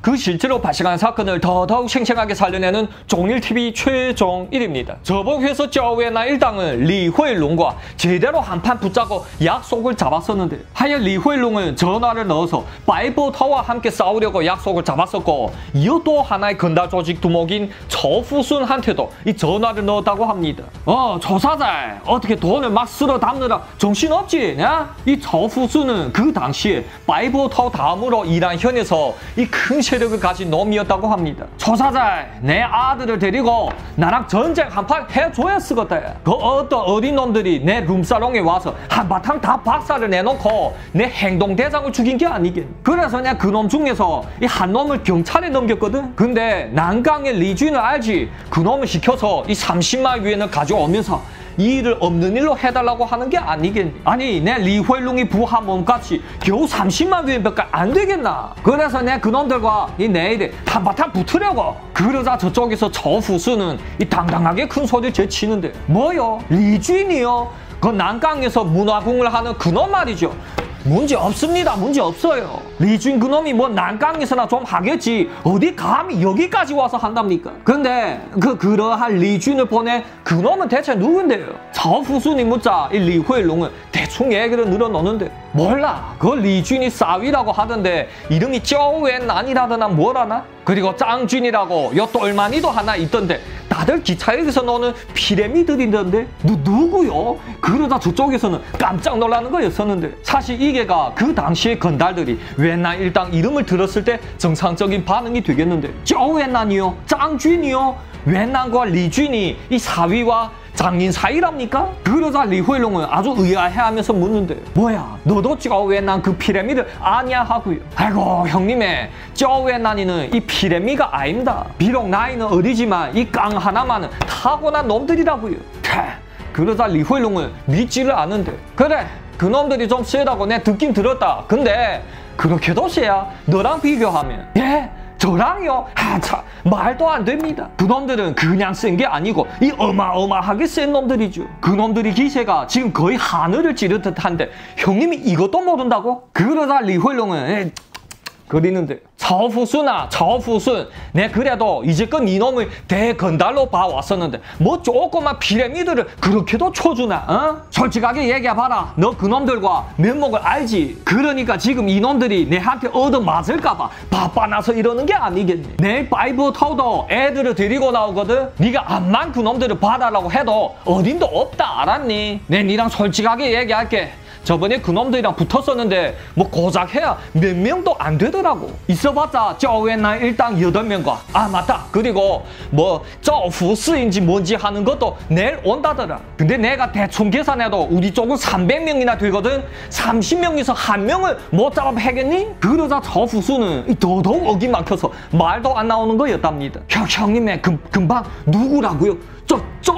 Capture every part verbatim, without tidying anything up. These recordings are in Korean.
그 실제로 발생한 사건을 더더욱 생생하게 살려내는 종일티비 최종일입니다. 저번 회에서 저웨나 일당은 리회롱과 제대로 한판 붙자고 약속을 잡았었는데, 하여 리회롱은 전화를 넣어서 바이버타와 함께 싸우려고 약속을 잡았었고, 이어 또 하나의 건달 조직 두목인 저후순한테도 이 전화를 넣었다고 합니다. 어, 조사장, 어떻게 돈을 막 쓸어 담느라 정신없지? 냐? 이 저후순은 그 당시에 바이버타 다음으로 이란현에서 이 큰 세력을 가진 놈이었다고 합니다. 조사장, 내 아들을 데리고 나랑 전쟁 한판 해줘야 쓰겠다. 그 어떤 어린 놈들이 내 룸사롱에 와서 한바탕 다 박살을 내놓고 내 행동대장을 죽인 게 아니겠니? 그래서 내가 그놈 중에서 이 한 놈을 경찰에 넘겼거든? 근데 난강의 리준을 알지? 그놈을 시켜서 이 삼십만 위엔을 가져오면서 이 일을 없는 일로 해달라고 하는 게 아니겠니? 아니, 내 리회롱이 부한 몸값이 겨우 삼십만 위엔밖에 안 되겠나? 그래서 내 그놈들과 이 내일에 한바탕 붙으려고. 그러자 저쪽에서 저후수는 이 당당하게 큰 소리를 제치는데, 뭐요? 리준이요? 그 난강에서 문화궁을 하는 그놈 말이죠. 문제 없습니다. 문제 없어요. 리준 그놈이 뭐 난강에서나 좀 하겠지. 어디 감히 여기까지 와서 한답니까? 근데 그 그러한 리준을 보내 그놈은 대체 누군데요? 저후순이 묻자 이 리회롱은 대충 얘기를 늘어놓는데, 몰라. 그 리준이 싸위라고 하던데 이름이 쩌웬난이라더나 뭐라나? 그리고 짱준이라고 요 똘마니도 하나 있던데 다들 기차역에서 노는 피레미들이던데 누, 누구요? 그러다 저쪽에서는 깜짝 놀라는 거였었는데, 사실 이게가 그 당시의 건달들이 웬난 일당 이름을 들었을 때 정상적인 반응이 되겠는데, 쩌웬난이요? 짱준이요? 웬난과 리준이 이 사위와 장인 사이랍니까? 그러자 리회롱은 아주 의아해하면서 묻는데, 뭐야, 너도 쩌웬난 그 피레미를 아냐 하고요. 아이고 형님의 쩌웬난이는 이 피레미가 아닙니다. 비록 나이는 어리지만 이 깡 하나만은 타고난 놈들이라고요. 그러자 리회롱은 믿지를 않는데, 그래 그놈들이 좀 세다고 내 듣긴 들었다. 근데 그렇게도 세야 너랑 비교하면, 예? 저랑요? 아, 참, 말도 안 됩니다. 그놈들은 그냥 센 게 아니고 이 어마어마하게 센 놈들이죠. 그놈들이 기세가 지금 거의 하늘을 찌를 듯한데 형님이 이것도 모른다고? 그러다 리회롱은 에이, 그리는데, 저후순아, 저후순, 내 그래도 이제껏 이놈을 대건달로 봐왔었는데 뭐 조그만 피레미들을 그렇게도 쳐주나? 어? 솔직하게 얘기해봐라. 너 그놈들과 면목을 알지? 그러니까 지금 이놈들이 내한테 얻어맞을까봐 바빠나서 이러는 게 아니겠니? 내일 바이버타우도 애들을 데리고 나오거든? 네가 암만 그놈들을 봐달라고 해도 어딘도 없다, 알았니? 내 니랑 솔직하게 얘기할게. 저번에 그놈들이랑 붙었었는데 뭐 고작 해야 몇 명도 안 되더라고. 있어봤자 쩌웬난 일당 여덟 명과, 아 맞다, 그리고 뭐 저후스인지 뭔지 하는 것도 내일 온다더라. 근데 내가 대충 계산해도 우리 쪽은 삼백 명이나 되거든. 삼십 명에서 한 명을 못 잡아 패겠니? 그러자 저후스는 더더욱 어기 막혀서 말도 안 나오는 거였답니다. 형, 형님의 금, 금방 누구라고요? 저,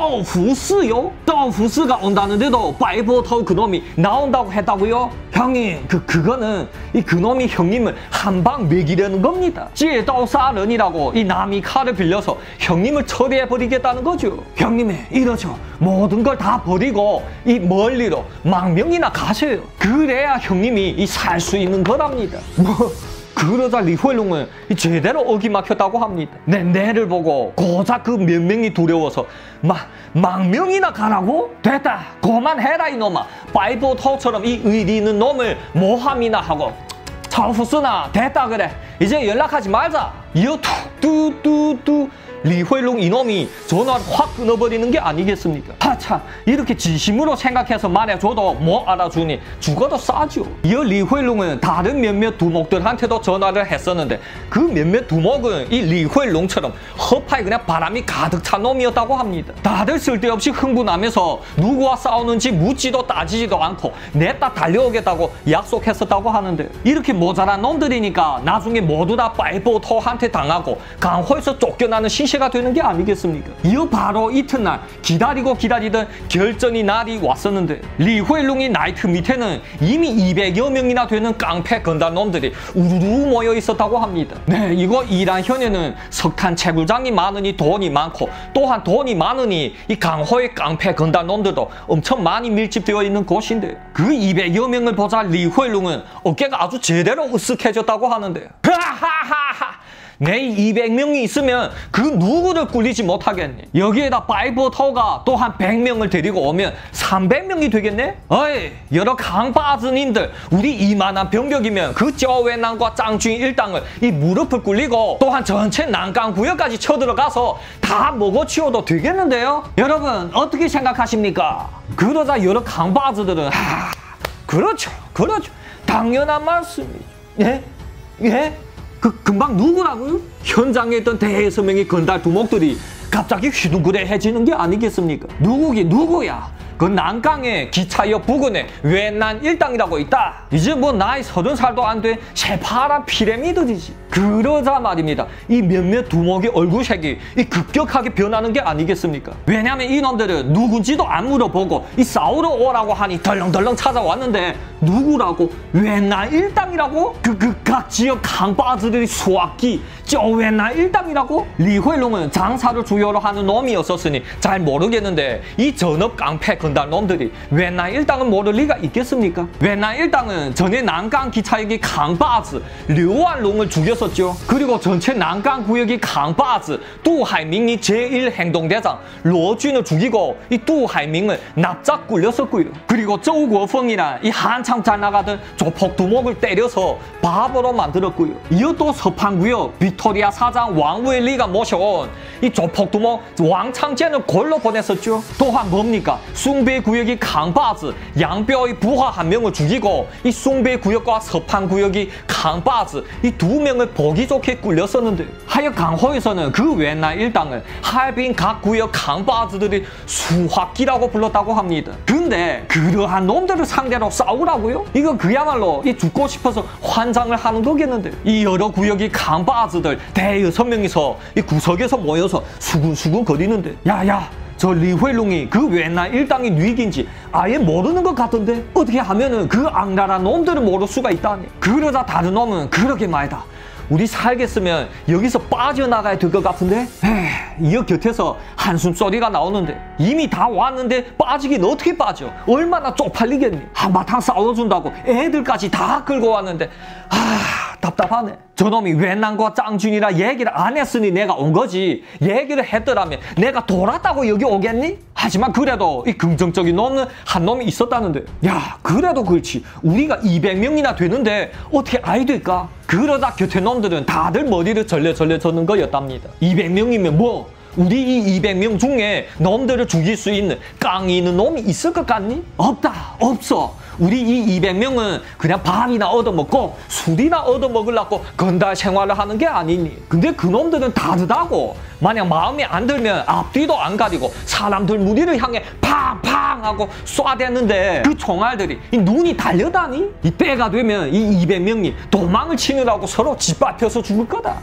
저후스요? 저후스가 온다는데도 바이버타우 그놈이 나온다고 했다고요? 형님, 그, 그거는 이 그놈이 형님을 한 방 먹이려는 겁니다. 찌도사런이라고 이 남이 칼을 빌려서 형님을 처리해버리겠다는 거죠. 형님의 이러죠. 모든 걸 다 버리고 이 멀리로 망명이나 가세요. 그래야 형님이 이 살 수 있는 거랍니다. 뭐. 그러자 리회롱은 제대로 어기 막혔다고 합니다. 내 내를 보고 고작 그 몇 명이 두려워서 막 망명이나 가라고? 됐다, 그만해라 이놈아. 바이버타우처럼 이 의리 있는 놈을 모함이나 하고. 저후순아, 됐다 그래. 이제 연락하지 말자. 이어 뚜뚜뚜 리회롱 이놈이 전화를 확 끊어버리는 게 아니겠습니까? 하참, 이렇게 진심으로 생각해서 말해줘도 못 알아주니 죽어도 싸죠. 이어 리회롱은 다른 몇몇 두목들한테도 전화를 했었는데 그 몇몇 두목은 이 리회롱처럼 허파에 그냥 바람이 가득 찬 놈이었다고 합니다. 다들 쓸데없이 흥분하면서 누구와 싸우는지 묻지도 따지지도 않고 냈다 달려오겠다고 약속했었다고 하는데, 이렇게 모자란 놈들이니까 나중에 모두 다 바이버타우한테 당하고 강호에서 쫓겨나는 시시 가 되는 게 아니겠습니까? 이어 바로 이튿날 기다리고 기다리던 결전이 날이 왔었는데, 리회롱이 나이트 밑에는 이미 이백여 명이나 되는 깡패 건달놈들이 우르르 모여 있었다고 합니다. 네, 이거 이란현에는 석탄 채굴장이 많으니 돈이 많고, 또한 돈이 많으니 이 강호의 깡패 건달놈들도 엄청 많이 밀집되어 있는 곳인데, 그 이백여 명을 보자 리회롱은 어깨가 아주 제대로 으쓱해졌다고 하는데, 하하하하, 내 이백 명이 있으면 그 누구를 꿀리지 못하겠니? 여기에다 파이버터가 또 한 백 명을 데리고 오면 삼백 명이 되겠네? 어이, 여러 강바즈님들, 우리 이만한 병력이면 그 저웨난과 짱준이 일당을 이 무릎을 꿀리고 또한 전체 난강구역까지 쳐들어가서 다 먹어치워도 되겠는데요? 여러분, 어떻게 생각하십니까? 그러자 여러 강바즈들은 하, 그렇죠, 그렇죠. 당연한 말씀이죠. 예? 예? 그 금방 누구라고요? 현장에 있던 대여섯 건달 두목들이 갑자기 휘둥그레해지는 게 아니겠습니까? 누구기 누구야? 그 난강의 기차역 부근에 웬난 일당이라고 있다. 이제 뭐 나이 서른 살도 안 돼 새파란 피라미드지. 그러자 말입니다. 이 몇몇 두목의 얼굴색이 이 급격하게 변하는 게 아니겠습니까? 왜냐면 이놈들은 누군지도 안 물어보고 이 싸우러 오라고 하니 덜렁덜렁 찾아왔는데 누구라고? 웬난 일당이라고? 그 그 각 지역 강바즈들이 수학기 저 웬난 일당이라고? 리회롱은 장사를 주요로 하는 놈이었었으니 잘 모르겠는데 이 전업 깡패 건달 놈들이 웬난 일당은 모를 리가 있겠습니까? 웬난 일당은 전에 난강 기차역이 강바즈 류완롱을 죽였었죠. 그리고 전체 난강 구역이 강바즈 뚜하이밍이 제일 행동대장 로준을 죽이고 이 뚜하이밍을 납작 굴렸었고요. 그리고周国峰이란 이 한참 잘 나가던 조폭두목을 때려서 바보로 만들었고요. 이어 또 서판구역 빅토리아 사장 왕웨리가 모셔온 이 조폭두목 왕창젠을 골로 보냈었죠. 또한 뭡니까? 숭배 구역이 강바즈 양뼈의 부하 한 명을 죽이고 이 숭배 구역과 서판 구역이 강바즈 이 두 명을 보기 좋게 꿀렸었는데 하여 강호에서는 그 웬날 일당을 할빈 각 구역 강바즈들이 수학기라고 불렀다고 합니다. 근데 그러한 놈들을 상대로 싸우라고요? 이거 그야말로 이 죽고 싶어서 환장을 하는 거겠는데 이 여러 구역이 강바즈들 대여섯 명이서 이 구석에서 모여서 수군수군 거리는데 야야 저 리회롱이 그 웬날 일당이 뉘긴지 아예 모르는 것 같던데 어떻게 하면은 그 악랄한 놈들을 모를 수가 있다니. 그러자 다른 놈은 그러게 말이다. 우리 살겠으면 여기서 빠져나가야 될 것 같은데 에이, 이 곁에서 한숨 소리가 나오는데 이미 다 왔는데 빠지긴 어떻게 빠져? 얼마나 쪽팔리겠니? 한바탕 싸워준다고 애들까지 다 끌고 왔는데 아 답답하네. 저놈이 웬난과 짱준이라 얘기를 안 했으니 내가 온 거지. 얘기를 했더라면 내가 돌았다고 여기 오겠니? 하지만 그래도 이 긍정적인 놈은 한 놈이 있었다는데 야 그래도 그렇지 우리가 이백 명이나 되는데 어떻게 아이 될까? 그러다 곁에 놈들은 다들 머리를 절레절레 젓는 거였답니다. 이백 명이면 뭐 우리 이 이백 명 중에 놈들을 죽일 수 있는 깡이 있는 놈이 있을 것 같니? 없다 없어. 우리 이 이백 명은 그냥 밥이나 얻어먹고 술이나 얻어먹으려고 건달 생활을 하는 게 아니니. 근데 그놈들은 다르다고. 만약 마음에 안 들면 앞뒤도 안 가리고 사람들 무리를 향해 팡팡 하고 쏴대는데 그 총알들이 이 눈이 달려다니? 이 때가 되면 이 이백 명이 도망을 치느라고 서로 짓밟혀서 죽을 거다.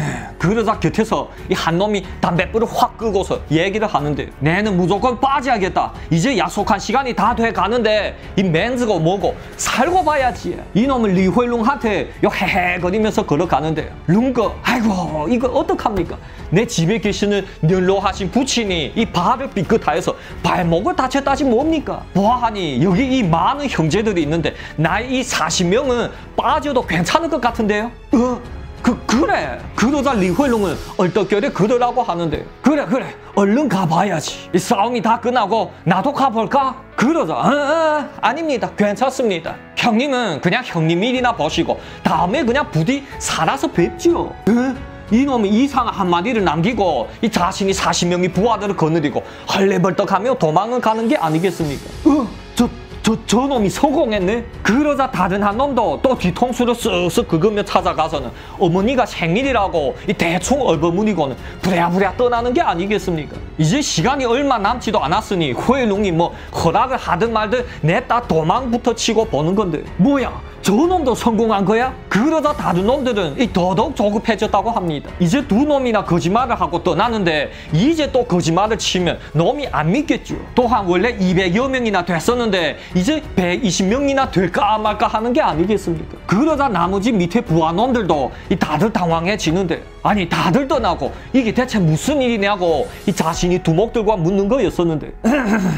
그러자 곁에서 이 한 놈이 담뱃불을 확 끄고서 얘기를 하는데 내는 무조건 빠져야겠다. 이제 약속한 시간이 다 돼가는데 이 맨즈고 뭐고 살고 봐야지. 이놈을 리회룽한테 요 헤헤거리면서 걸어가는데 룽거 아이고 이거 어떡합니까? 내 집에 계시는 연로하신 부친이 이 발을 삐끗하여서 발목을 다쳤다지 뭡니까? 보아하니 여기 이 많은 형제들이 있는데 나이 이 사십 명은 빠져도 괜찮을 것 같은데요? 어? 그, 그래. 그러자 리회룽은 얼떨결에 그러라고 하는데 그래 그래 얼른 가봐야지. 이 싸움이 다 끝나고 나도 가볼까? 그러자 어, 어, 아닙니다. 괜찮습니다. 형님은 그냥 형님 일이나 보시고 다음에 그냥 부디 살아서 뵙지요. 어? 이놈이 이상한 한마디를 남기고 이 자신이 사십 명의 부하들을 거느리고 헐레벌떡하며 도망을 가는 게 아니겠습니까? 어? 저, 저, 저놈이 성공했네? 그러자 다른 한 놈도 또 뒤통수를 쓱쓱 긁으며 찾아가서는 어머니가 생일이라고 이 대충 얼버무리고는 부랴부랴 떠나는 게 아니겠습니까? 이제 시간이 얼마 남지도 않았으니 회룽이 뭐 허락을 하든 말든 냈다 도망부터 치고 보는 건데 뭐야? 저놈도 성공한 거야? 그러다 다른 놈들은 이 더더욱 조급해졌다고 합니다. 이제 두 놈이나 거짓말을 하고 떠나는데 이제 또 거짓말을 치면 놈이 안 믿겠죠. 또한 원래 이백여 명이나 됐었는데 이제 백이십 명이나 될까 말까 하는 게 아니겠습니까? 그러다 나머지 밑에 부하놈들도 이 다들 당황해지는데 아니 다들 떠나고 이게 대체 무슨 일이냐고 이 자신이 두목들과 묻는 거였었는데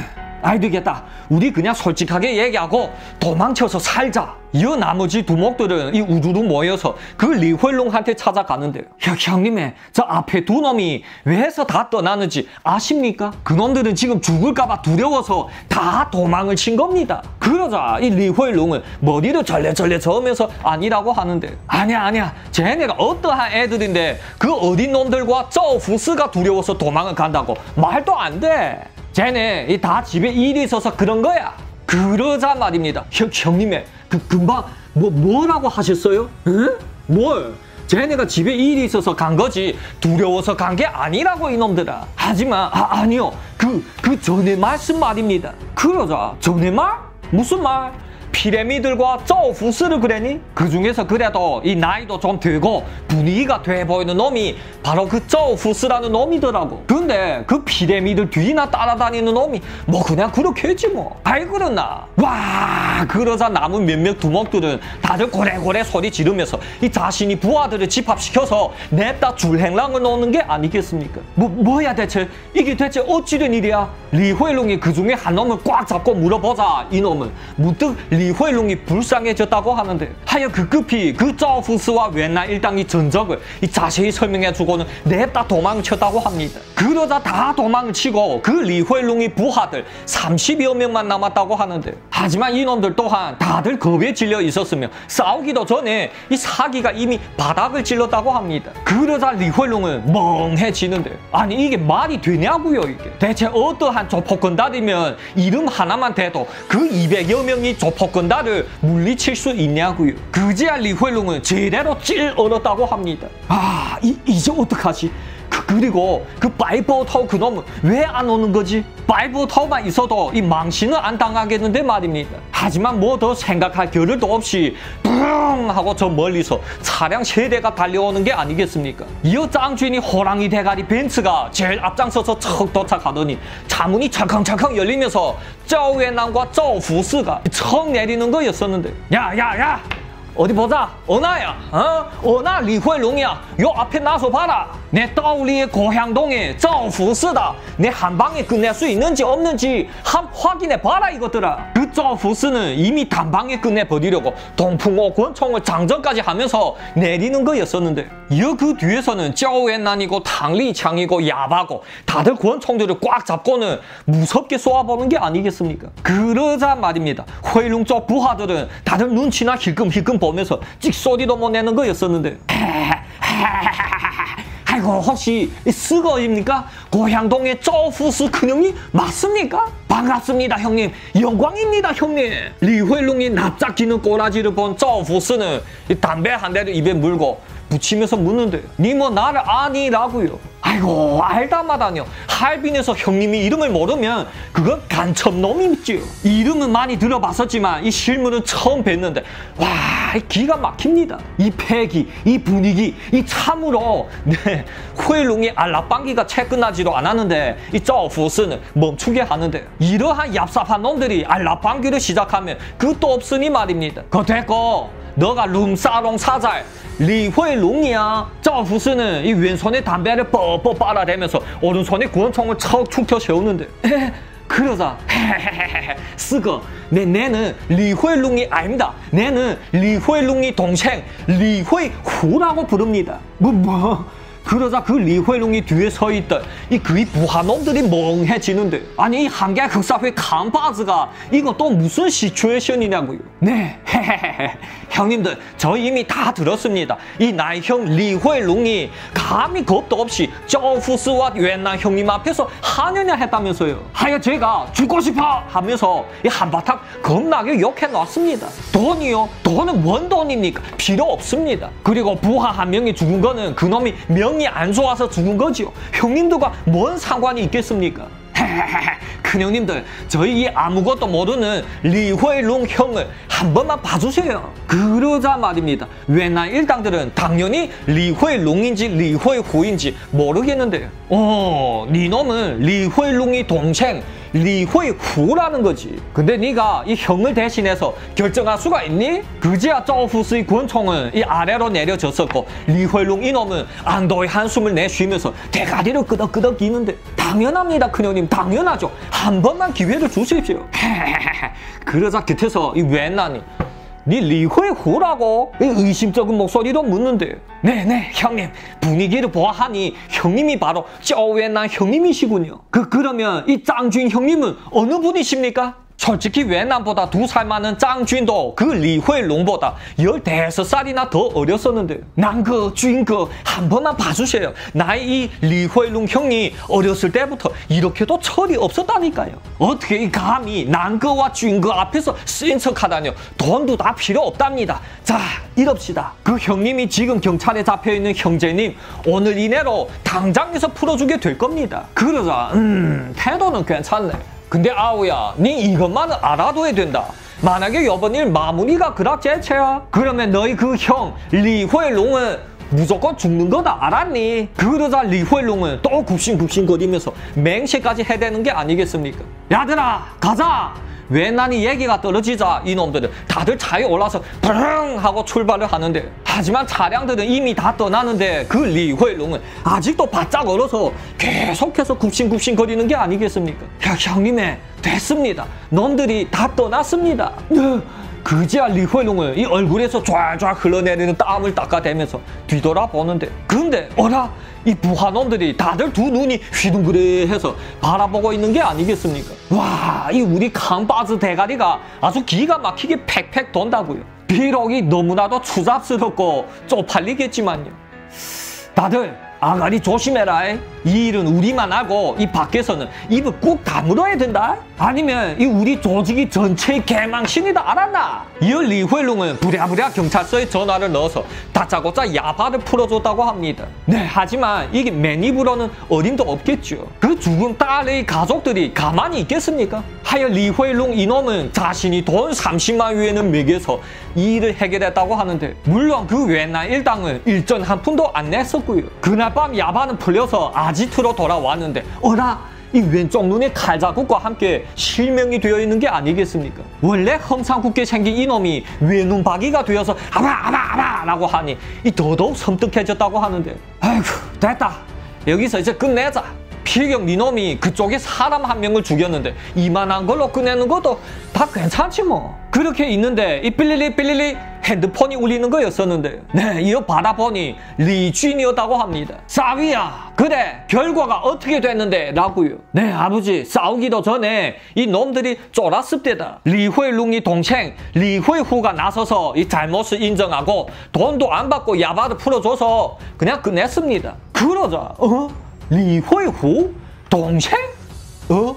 아이 되겠다. 우리 그냥 솔직하게 얘기하고 도망쳐서 살자. 이 나머지 두목들은 이 우두루 모여서 그 리회롱한테 찾아가는데 형, 형님의 저 앞에 두 놈이 왜 해서 다 떠나는지 아십니까? 그놈들은 지금 죽을까봐 두려워서 다 도망을 친 겁니다. 그러자 이 리회롱은 머리를 절레절레 저으면서 아니라고 하는데 아니야 아니야 쟤네가 어떠한 애들인데 그 어린 놈들과 저우프스가 두려워서 도망을 간다고 말도 안 돼. 쟤네 다 집에 일이 있어서 그런 거야. 그러자 말입니다. 형, 형님의 그 금방 뭐 뭐라고 하셨어요? 응? 뭘? 쟤네가 집에 일이 있어서 간 거지 두려워서 간 게 아니라고 이놈들아. 하지만 아, 아니요 그, 그 전에 말씀 말입니다. 그러자 전에 말? 무슨 말? 피라미들과 저우프스를 그래니? 그 중에서 그래도 이 나이도 좀 들고 분위기가 돼 보이는 놈이 바로 그 저우프스라는 놈이더라고. 근데 그 피라미들 뒤나 따라다니는 놈이 뭐 그냥 그렇게 했지 뭐. 아이 그러나. 와 그러자 남은 몇몇 두목들은 다들 고래고래 소리 지르면서 이 자신이 부하들을 집합시켜서 냅다 줄행랑을 놓는 게 아니겠습니까? 뭐 뭐야 대체 이게 대체 어찌된 일이야? 리회롱이 그 중에 한 놈을 꽉 잡고 물어보자 이놈은 문득 리회롱이 불쌍해졌다고 하는데 하여 그 급히 그 저우프스와 웬나 일당의 전적을 이 자세히 설명해주고는 냅다 도망쳤다고 합니다. 그러자 다 도망을 치고 그 리회롱의 부하들 삼십여 명만 남았다고 하는데 하지만 이놈들 또한 다들 겁에 질려 있었으며 싸우기도 전에 이 사기가 이미 바닥을 찔렀다고 합니다. 그러자 리회롱은 멍해지는데 아니 이게 말이 되냐고요 이게. 대체 어떠한 조폭건달이면 이름 하나만 대도 그 이백여 명이 조폭건달을 물리칠 수 있냐고요. 그제야 리회롱은 제대로 찔 얼었다고 합니다. 아 이, 이제 어떡하지? 그, 그리고 그 바이버타오 그놈은 왜 안 오는 거지? 바이버타오만 있어도 이 망신은 안 당하겠는데 말입니다. 하지만 뭐 더 생각할 겨를도 없이 뿡 하고 저 멀리서 차량 세 대가 달려오는 게 아니겠습니까? 이어 짱주인이 호랑이 대가리 벤츠가 제일 앞장서서 척 도착하더니 차문이 철컹철컹 열리면서 저우엔남과 저우프스가 척 내리는 거였었는데 야야야 어디 보자. 어나야 어? 어나 리회롱이야. 요 앞에 나서 봐라. 내 떠올리의 고향동에 저우프스다. 내 한 방에 끝낼 수 있는지 없는지 한 확인해 봐라 이것들아. 그 저우프스는 이미 단방에 끝내버리려고 동풍호 권총을 장전까지 하면서 내리는 거였었는데 이어 그 뒤에서는 저우엔난이고 탕리창이고 야바고 다들 권총들을 꽉 잡고는 무섭게 쏘아보는 게 아니겠습니까? 그러자 말입니다. 회룡 쪽 부하들은 다들 눈치나 힐끔힐끔 보면서 찍소리도 못 내는 거였었는데 아이고 혹시 스거입니까? 고향동의 저우프스 큰형이 맞습니까? 반갑습니다 형님. 영광입니다 형님. 리회롱이 납작기는 꼬라지를 본 저우프스는 담배 한 대를 입에 물고 붙이면서 묻는데 니 뭐 나를 아니라고요? 아이고 알다마다요. 할빈에서 형님이 이름을 모르면 그건 간첩놈이지요. 이름은 많이 들어봤었지만 이 실물은 처음 뵀는데 와 기가 막힙니다. 이 패기, 이 분위기, 이 참으로 네, 회룡이 알라빵기가 채 끝나지도 않았는데 이 저우프스는 멈추게 하는데 이러한 얍삽한 놈들이 알라빵기를 시작하면 끝도 없으니 말입니다. 그거 됐고 너가 룸사롱 사잘 리회롱이야. 저우프스는 이 왼손에 담배를 뻑뻑 빨아대면서 오른손에 권총을 척 툭 세우는데 에? 그러자 헤헤헤헤 쓰거 내 내는 리회롱이 아닙니다. 내는 리회롱이 동생 리회후라고 부릅니다. 뭐 뭐? 그러자 그 리회롱이 뒤에 서 있던 이 그의 부하놈들이 멍해지는데 아니 이 한개 흑사회 칸바즈가 이거 또 무슨 시츄에이션이냐고요. 네 헤헤헤헤 형님들 저 이미 다 들었습니다. 이 나의 형 리회롱이 감히 겁도 없이 저우프스와 웬난 형님 앞에서 하느냐 했다면서요. 하여 제가 죽고 싶어 하면서 이 한바탕 겁나게 욕해 놨습니다. 돈이요? 돈은 뭔 돈입니까? 필요 없습니다. 그리고 부하 한 명이 죽은 거는 그놈이 명 형이 안 좋아서 죽은 거지요. 형님들과 뭔 상관이 있겠습니까? 큰형님들 저희 아무것도 모르는 리회롱 형을 한 번만 봐주세요. 그러자 말입니다. 웬난 일당들은 당연히 리회롱인지 리회후인지 모르겠는데요. 어, 니놈은 리회롱이 동생 리회후라는 거지. 근데 네가 이 형을 대신해서 결정할 수가 있니? 그제야 조후스의 권총은 이 아래로 내려졌었고 리회롱 이놈은 안도의 한숨을 내쉬면서 대가리를 끄덕끄덕 기는데 당연합니다 큰형님 당연하죠. 한 번만 기회를 주십시오. 그러자 곁에서 이 웬난이 니 리회후라고? 의심적인 목소리로 묻는데 네네 형님 분위기를 보아하니 형님이 바로 쪼웬난 형님이시군요. 그 그러면 이 짱준 형님은 어느 분이십니까? 솔직히 웬난보다 두 살 많은 짱준도 그 리회롱보다 열다섯 살이나 더 어렸었는데 난그 쥔그 한 번만 봐주세요. 나의 이 리회롱 형이 어렸을 때부터 이렇게도 철이 없었다니까요. 어떻게 이 감히 난그와 쥔그 앞에서 쓰인 척하다뇨. 돈도 다 필요 없답니다. 자 이럽시다. 그 형님이 지금 경찰에 잡혀있는 형제님 오늘 이내로 당장에서 풀어주게 될 겁니다. 그러자 음 태도는 괜찮네. 근데 아우야, 니 이것만은 알아둬야 된다. 만약에 이번 일 마무리가 그락제체야? 그러면 너희 그 형 리회롱은 무조건 죽는 거다 알았니? 그러자 리회롱은 또 굽신굽신거리면서 맹세까지 해대는 게 아니겠습니까? 야들아 가자! 웬난이 얘기가 떨어지자 이놈들은 다들 차에 올라서 브릉 하고 출발을 하는데 하지만 차량들은 이미 다 떠나는데 그 리회롱은 아직도 바짝 얼어서 계속해서 굽신굽신 거리는 게 아니겠습니까? 야, 형님의 됐습니다. 놈들이 다 떠났습니다. 그제야 리회롱은 이 얼굴에서 쫙쫙 흘러내리는 땀을 닦아대면서 뒤돌아보는데 근데 어라? 이 부하놈들이 다들 두 눈이 휘둥그레해서 바라보고 있는 게 아니겠습니까? 와, 이 우리 강바즈 대가리가 아주 기가 막히게 팩팩 돈다고요. 비록 이 너무나도 추잡스럽고 쪽팔리겠지만요. 다들 아가리 조심해라. 이 일은 우리만 알고 이 밖에서는 입을 꾹 다물어야 된다. 아니면 이 우리 조직이 전체의 개망신이다 알았나? 이어 리회롱은 부랴부랴 경찰서에 전화를 넣어서 다짜고짜 야바를 풀어줬다고 합니다. 네, 하지만 이게 맨입으로는 어림도 없겠죠. 그 죽은 딸의 가족들이 가만히 있겠습니까? 하여 리회롱 이놈은 자신이 돈 삼십만 위에는 매겨서 이 일을 해결했다고 하는데 물론 그 웬난 일당은 일전 한 푼도 안 냈었고요. 그날 밤 야바는 풀려서 아지트로 돌아왔는데 어라? 이 왼쪽 눈에 칼자국과 함께 실명이 되어 있는 게 아니겠습니까? 원래 험상궂게 생긴 이놈이 외눈박이가 되어서 아바 아바 아바 라고 하니 이 더더욱 섬뜩해졌다고 하는데 아이고 됐다. 여기서 이제 끝내자. 필경 니놈이 그쪽에 사람 한 명을 죽였는데 이만한 걸로 끝내는 것도 다 괜찮지 뭐. 그렇게 있는데 이 삐리리 삐리리 핸드폰이 울리는 거였었는데 네, 이어 받아보니 리쥔이었다고 합니다. 싸위야 그래 결과가 어떻게 됐는데? 라고요. 네 아버지 싸우기도 전에 이 놈들이 쫄았습니다. 리회룽이 동생 리회후가 나서서 이 잘못을 인정하고 돈도 안 받고 야바를 풀어줘서 그냥 끝냈습니다. 그러자 어? 리회후? 동생? 어?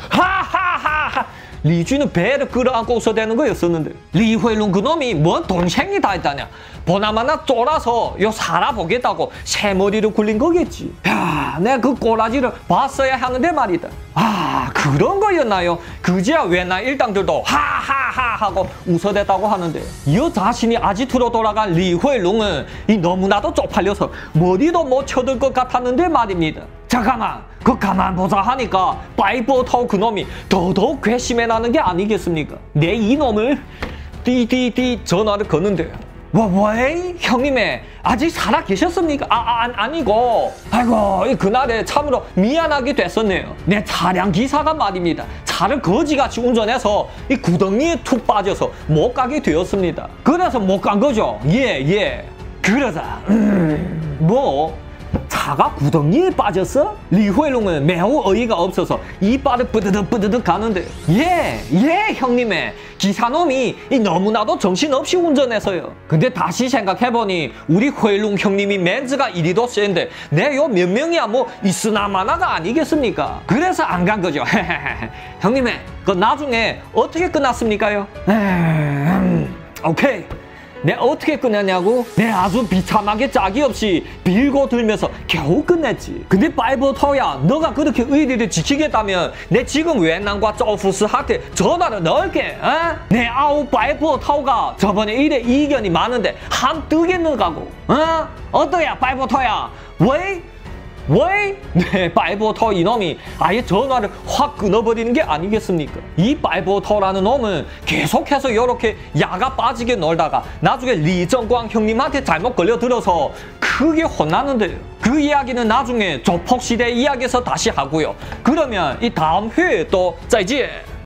하하하하 리쥔은 배를 끌어안고 웃어대는 거였었는데 리회룽 그놈이 뭔 동생이 다 있다냐. 보나마나 쫄아서 요 살아보겠다고 새머리를 굴린 거겠지. 야, 내가 그 꼬라지를 봤어야 하는데 말이다. 아 그런 거였나요? 그제야 웬날 일당들도 하하하 하고 웃어댔다고 하는데 이 자신이 아지트로 돌아간 리회룽은 이 너무나도 쪽팔려서 머리도 못 쳐들 것 같았는데 말입니다. 잠깐만 그 가만 보자 하니까 파이버타워 그놈이 더더욱 괘씸해 나는 게 아니겠습니까? 내 이놈을 띠띠띠 전화를 거는데 뭐, 왜? 형님의 아직 살아 계셨습니까? 아, 아 아니고 아이고 그날에 참으로 미안하게 됐었네요. 내 차량 기사가 말입니다. 차를 거지같이 운전해서 이 구덩이에 툭 빠져서 못 가게 되었습니다. 그래서 못 간 거죠. 예, 예. 그러자 음, 뭐 차가 구덩이에 빠졌어? 리회룽은 매우 어이가 없어서 이빨을 뿌드득 뿌드득 가는데 예, 예 형님의 기사놈이 이 너무나도 정신없이 운전해서요. 근데 다시 생각해보니 우리 회룽 형님이 멘즈가 이리도 센데 내 요 몇 명이야 뭐 있으나마나가 아니겠습니까? 그래서 안 간 거죠. 형님의 그 나중에 어떻게 끝났습니까요? 음, 오케이. 내 어떻게 끝냈냐고? 내 아주 비참하게 짝이 없이 빌고 들면서 겨우 끝냈지. 근데 파이버타워야 너가 그렇게 의리를 지키겠다면 내 지금 웬난과 조후스한테 전화를 넣을게. 어? 내 아우 파이버타워가 저번에 일에 이견이 많은데 한 뜨겠는가고. 어? 어떠야 파이버타워야? 왜? 왜? 네, 빨보터 이놈이 아예 전화를 확 끊어버리는 게 아니겠습니까? 이 빨보터라는 놈은 계속해서 이렇게 야가 빠지게 놀다가 나중에 리정광 형님한테 잘못 걸려들어서 크게 혼나는데요. 그 이야기는 나중에 조폭시대 이야기에서 다시 하고요. 그러면 이 다음 회에 또 짜이지!